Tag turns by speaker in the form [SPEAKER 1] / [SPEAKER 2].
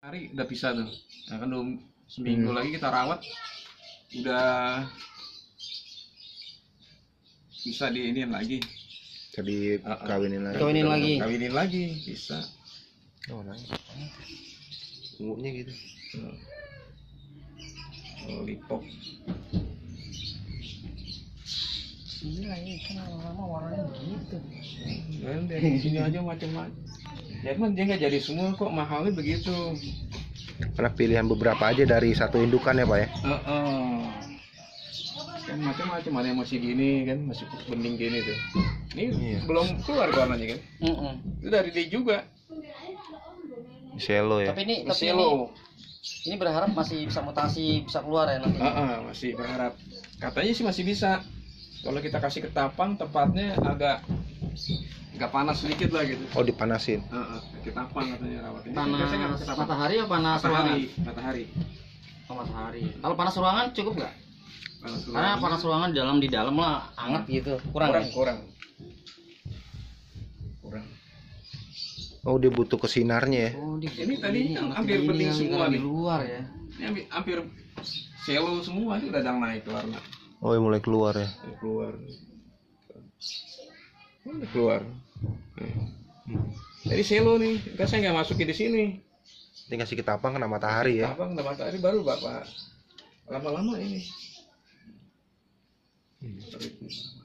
[SPEAKER 1] Hari udah bisa tuh. Nah, kan seminggu lagi kita rawat udah bisa diinin lagi.
[SPEAKER 2] Jadi kawinin lagi.
[SPEAKER 1] Kawinin lagi bisa.
[SPEAKER 2] Oh, nice. Ungunya gitu.
[SPEAKER 1] Lollipop.
[SPEAKER 3] Gila ini kan lama-lama warnanya gitu.
[SPEAKER 1] Dan dari sini aja macam-macam. Jadi dia nggak jadi semua kok, mahalnya begitu.
[SPEAKER 2] Karena pilihan beberapa aja dari satu indukan ya Pak ya.
[SPEAKER 1] Kan macam-macam, ada yang masih gini kan, masih bening gini tuh. Ini belum keluar warnanya kan. Itu dari dia juga.
[SPEAKER 2] Selo ya.
[SPEAKER 3] Tapi ini
[SPEAKER 1] Selo.
[SPEAKER 3] ini berharap masih bisa mutasi, bisa keluar ya nanti.
[SPEAKER 1] Masih berharap. Katanya sih masih bisa. Kalau kita kasih ketapang, tempatnya agak panas sedikit lah gitu.
[SPEAKER 2] Oh, dipanasin.
[SPEAKER 1] Ketapang katanya rawat ini.
[SPEAKER 3] Panas matahari atau panas ruangan?
[SPEAKER 1] Matahari.
[SPEAKER 3] Oh, matahari. Kalau panas ruangan cukup nggak? Karena panas ruangan di dalam lah hangat gitu. Kurang.
[SPEAKER 2] Oh, dia butuh ke sinarnya ya.
[SPEAKER 3] Oh,
[SPEAKER 1] ini tadi hampir bening semua
[SPEAKER 3] di
[SPEAKER 1] nih.
[SPEAKER 3] luar ya.
[SPEAKER 1] Ini hampir selo semua, ini udah naik warna.
[SPEAKER 2] Oh, ya mulai keluar ya.
[SPEAKER 1] Keluar. Jadi selo nih, kan saya nggak masukin di sini.
[SPEAKER 2] Ini kasih ketapang kena matahari ya.
[SPEAKER 1] Ketapang kena matahari baru Bapak lama-lama ini.